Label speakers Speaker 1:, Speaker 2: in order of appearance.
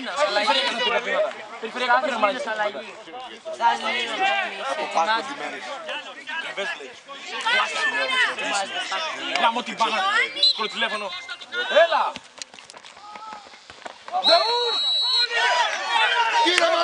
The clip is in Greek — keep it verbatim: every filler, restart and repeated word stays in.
Speaker 1: μήνας αλλαγή.
Speaker 2: Περιφερειακά πήρε μάλιστα.
Speaker 1: Αλλαγή. Σας μήνας
Speaker 3: Από πάνω τη μέρη.
Speaker 2: Γάμω την πάνω. Κόλλο τηλέφωνο. Έλα!
Speaker 3: Κύριε